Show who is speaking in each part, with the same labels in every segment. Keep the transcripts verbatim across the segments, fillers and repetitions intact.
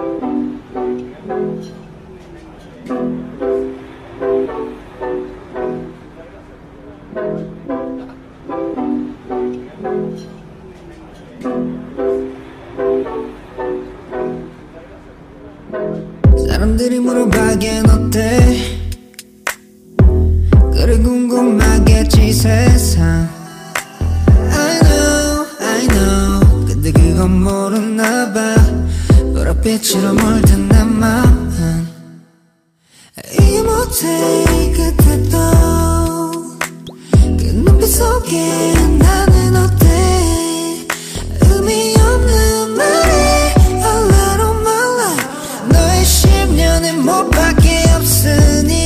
Speaker 1: 사람들이 물어봐겐 어때? 그래 궁금하겠지 세상. I know, I know. 근데 그건 모르나봐. 보랏빛으로 물든 내 맘은 이 모텔 끝에도 그 눈빛 속에 나는 어때? 의미 없는 말이 All out of my life. 너의 십 년의 못밖에 없으니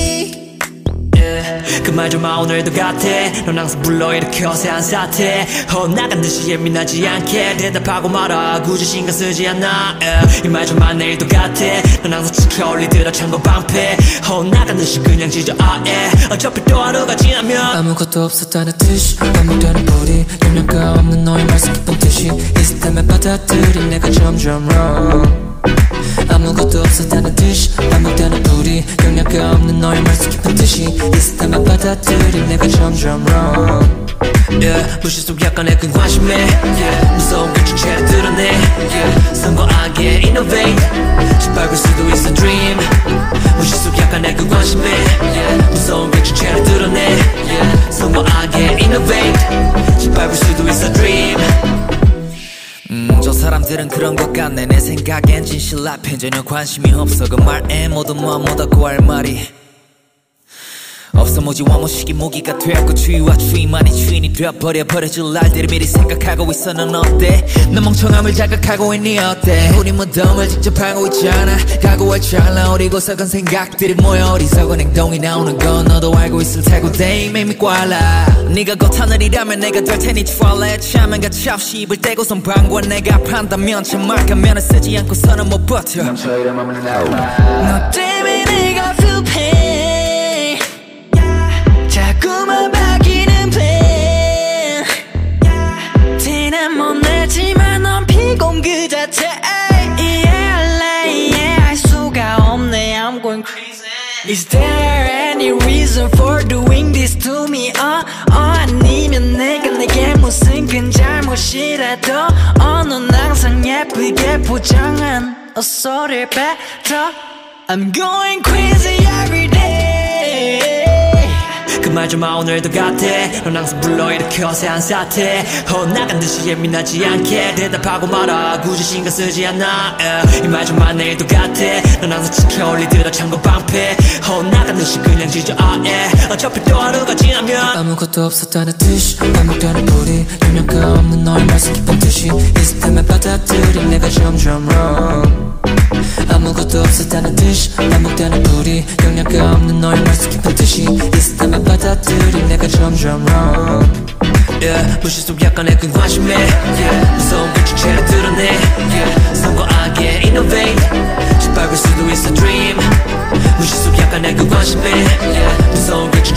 Speaker 2: 그 말 좀 마 오늘도 같아. 넌 항상 불러일으켜 어세한 사태. 어 나간 듯이 예민하지 않게 대답하고 말아. 굳이 신경 쓰지 않아. 이 말 좀 마 내일도 같아. 넌 항상 지켜 올리더라 창고 방패. 어 나간 듯이 그냥 지져 아예. 어차피 또 하루가 지나면
Speaker 3: 아무것도 없었다는 듯이 반복되는 우리 영양가 없는 너의 말씀 깊은 뜻이 있을 때만 받아들인 내가 점점 wrong. 아무것도 없었다는 듯이 반복되는 우리 영양가 없는 너의 말씀 깊은 뜻이 있을 때만 받아들인 내가 점점 wrong.
Speaker 2: yeah, 무시 속 약간의 끈 관심에 yeah, 무서운 그 주체를 드러내 yeah, 선거하게 innovate 짓밟을 수도 있어 dream. 무시 속 약간의 그 관심에 yeah, 무서운 그 주체를 드러내 yeah, 선거하게 innovate 짓밟을 수도 있어 dream.
Speaker 4: 음, 저 사람들은 그런 것 같네. 내 생각엔 진실 앞에 전혀 관심이 없어. 그 말에 모두 뭐 뭐다고 할 말이 없어. 모지 와모식이 모기가 되었고 추위와 추위만이 주인이 되어버려. 버려질 날들을 미리 생각하고 있어. 넌 어때? 너 멍청함을 자각하고 있니 어때? 우리 무덤을 직접 하고 있잖아. 각오할 찰나 어리고서건 생각들이 모여 어리석은 행동이 나오는 건 너도 알고 있을 테고 They make me 꽐라. 네가 곧 하늘이라면 내가 될 테니 twilight 차면 가차없이 입을 떼고선 방관. 내가 판다면 참말 가면은 쓰지 않고서는 못 버텨.
Speaker 3: 너 때문에 내가 feel pain. 자꾸만 바뀌는 plan. 티는 못 내지만 넌 피곤 그 자체. Yeah, yeah, 알 수가 없네. I'm going crazy. Is there any reason for doing this to me? 어, 어 아니면 내가 내게 무슨 큰 잘못이라도 어 넌 항상 예쁘게 포장한 옷소리를 뱉어. I'm going crazy every day.
Speaker 2: 그 말 좀 마 오늘도 같아. 넌 항상 불러일으켜 어세한 사태. 어 나간 듯이 예민하지 않게 대답하고 말아. 굳이 신경 쓰지 않아. 이 말 좀 마 내일도 같아. 넌 항상 지켜 올리더라 창고 방패. 어 나간 듯이 그냥 지져 아예. 어차피 또 하루가 지나면
Speaker 3: 아무것도 없었다는 듯이 반복되는 우리 영양가 없는 너의 말씀 깊은 뜻이 있을 때만 받아들인 내가 점점 wrong. 아무것도 없었다는 듯이 반복되는 우리 영양가 없는 너의 말씀 깊은 뜻이 있을 때만 받아들인 내가 점점 wrong.
Speaker 2: yeah, 무시 속 약간의 끈 관심에 yeah, 무서운 그 주체를 드러내 yeah, 선거하게 innovate 짓밟을 수도 있어 dream. 무시 속 약간의 그 관심에 yeah, 무서운 그 주체를